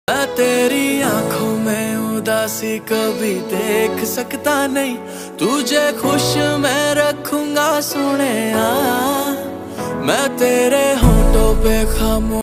मैं तेरी आंखों में उदासी कभी देख सकता नहीं, तुझे खुश मैं रखूंगा सोनिया। मैं तेरे होठों पे खामोश